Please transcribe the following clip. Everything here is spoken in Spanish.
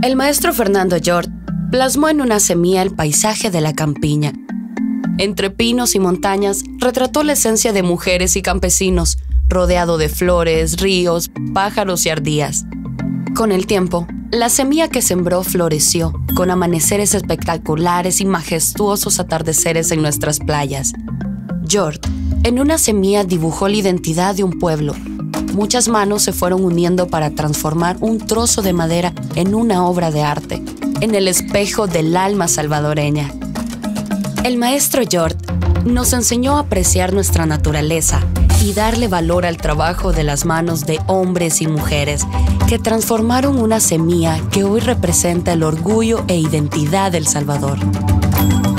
El maestro Fernando Llort plasmó en una semilla el paisaje de la campiña. Entre pinos y montañas, retrató la esencia de mujeres y campesinos, rodeado de flores, ríos, pájaros y ardías. Con el tiempo, la semilla que sembró floreció, con amaneceres espectaculares y majestuosos atardeceres en nuestras playas. Llort, en una semilla, dibujó la identidad de un pueblo. Muchas manos se fueron uniendo para transformar un trozo de madera en una obra de arte, en el espejo del alma salvadoreña. El maestro Llort nos enseñó a apreciar nuestra naturaleza y darle valor al trabajo de las manos de hombres y mujeres que transformaron una semilla que hoy representa el orgullo e identidad del Salvador.